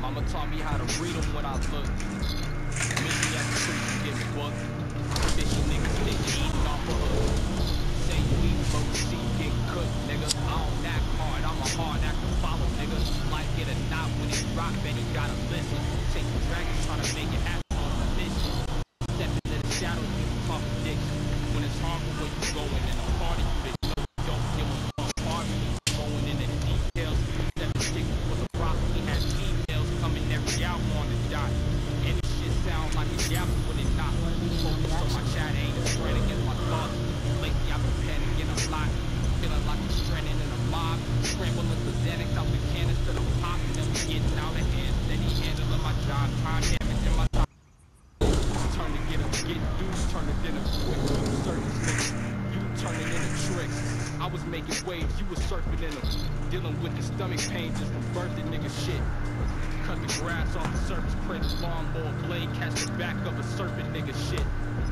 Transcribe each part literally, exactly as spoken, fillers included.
Mama taught me how to read them when I look. Meet me at the street to get booked. Fishy niggas think they eating off a hook. Say you eat low, see you get cooked, nigga. I don't act hard, I'm a hard act to follow, nigga. Like it or not, when it rock, man, you gotta listen. Take the dragon, trying to make it happen on the mission. Step into the shadows, you talk addiction. When it's hard for where you going in a party, you bitch, no, you don't give a fuck. Party, going in the details. Step the chick was a rock, he had emails coming every hour on the dot. And this shit sound like a yap when it not. Focus on my chat, ain't a threat against my thoughts. Lately I've been panicking a lot. Feeling like I'm stranded in a mob. Scrambling the Xanax out the canister, I'm popping them, getting out of hand. Steady handling my job, time damage in my time. Turn to get a get dudes, turn it into quick service niggas. You turning into tricks. I was making waves, you was surfing in them. Dealing with the stomach pain, just from birthing nigga shit. Cut the grass off the surface, pray the lawnmower blade, catch the back of a serpent nigga shit.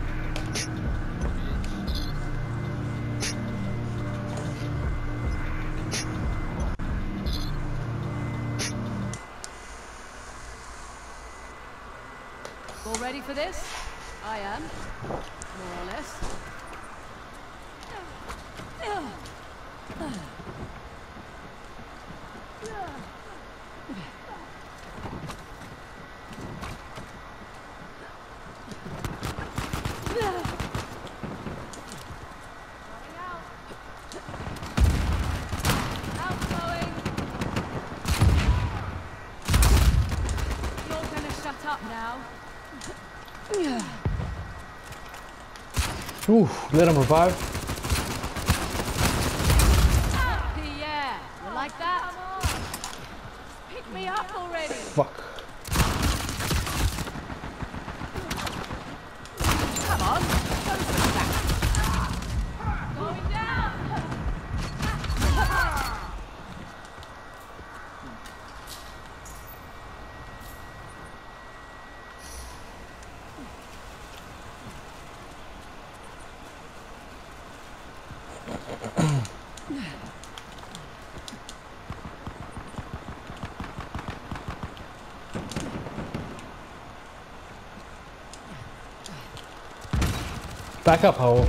All ready for this? I am, more or less. Outgoing. You're gonna shut up now. Ooh, let him revive. Yeah, you like that? Pick me up already. Fuck. Come on, go for that. Going down. Back up, Howell.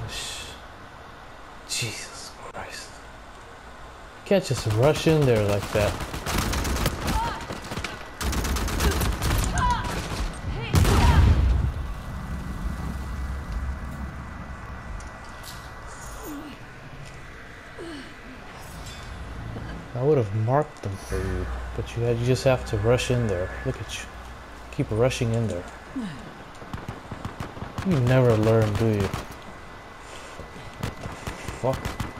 Jesus Christ. You can't just rush in there like that. I would have marked them for you, but you had you just have to rush in there. Look at you. Keep rushing in there. You never learn, do you? Fuck.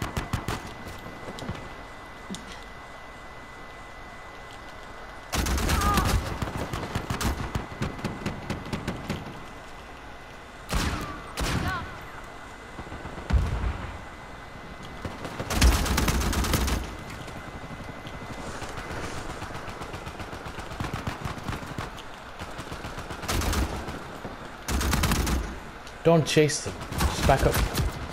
Don't chase them. Just back up.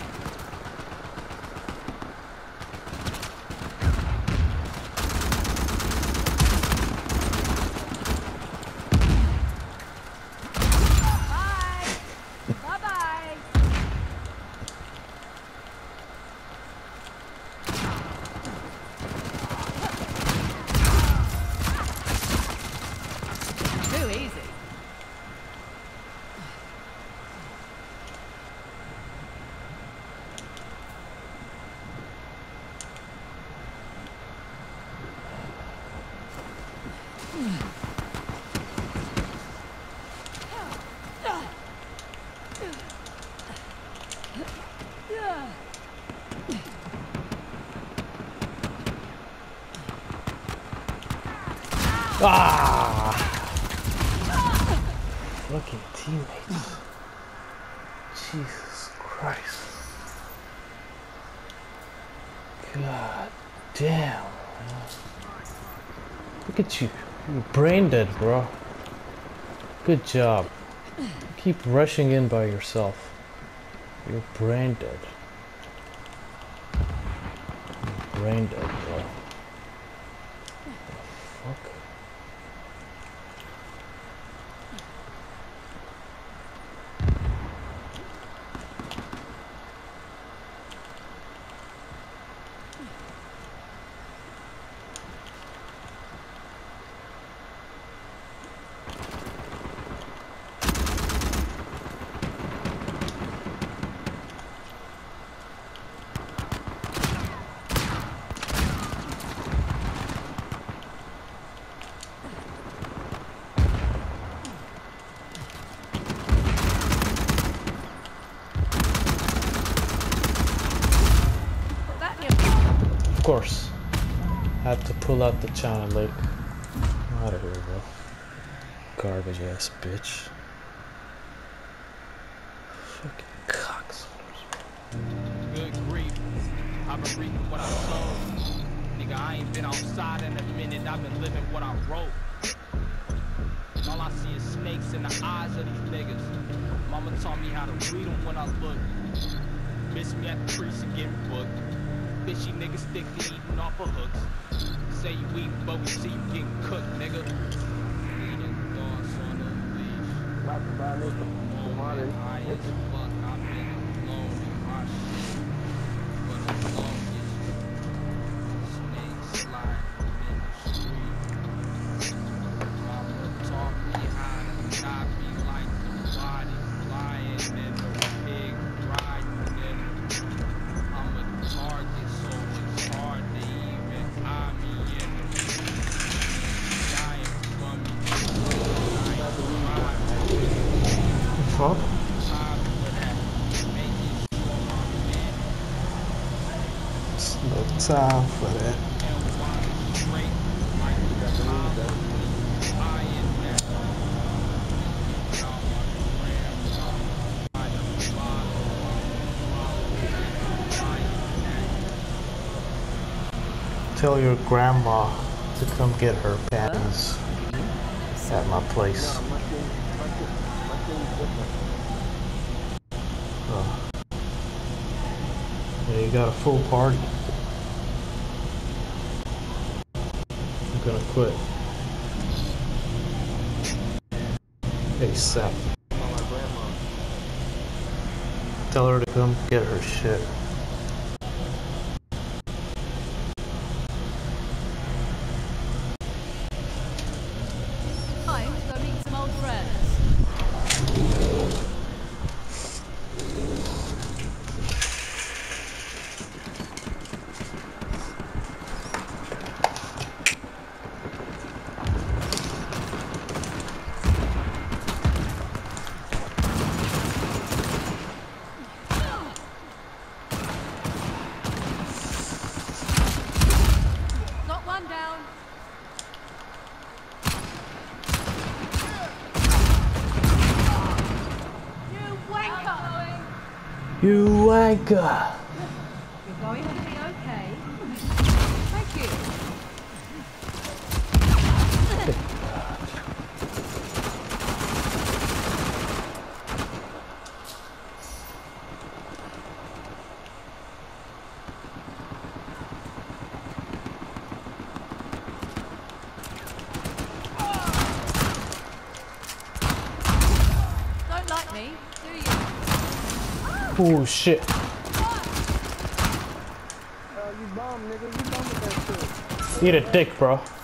Ah! Fucking teammates. Jesus Christ. God damn. Man. Look at you. You're brain dead, bro. Good job. Keep rushing in by yourself. You're brain dead. You're brain dead, bro. Fuck. Had to pull out the China Lake. Out of here, bro. Garbage ass bitch. Fucking cocks. Good grief. I've been reading what I sold. Nigga, I ain't been outside in a minute. I've been living what I wrote. And all I see is snakes in the eyes of these niggas. Mama taught me how to read them when I look. Miss me at the precinct getting booked. Fishy niggas stick to eating off of hooks. Say you eating, but we see you getting cooked, nigga. Eating thoughts on the leash. Moment high as fuck. I've been alone in my shit. For the longest. Snakes sliding in the street. Mama taught me how to not be like the body flying in the pig riding in the. I'm a target, so it's hard to even eye me in the street. Dying from me. Dying from me. Fuck. Time for that. Make it sure I'm in. It's no time for that. And while it's straight, like the time of me. I am that. Y'all want to ram. I am follow. Tell your grandma to come get her panties at my place. Uh, yeah, you got a full party. I'm gonna quit. ASAP. Tell her to come get her shit. Time to go meet some old friends. Got one down. You wanker! You wanker! You're going to be okay. Thank you. Don't like me, do you? Oh shit. Eat a dick, bro.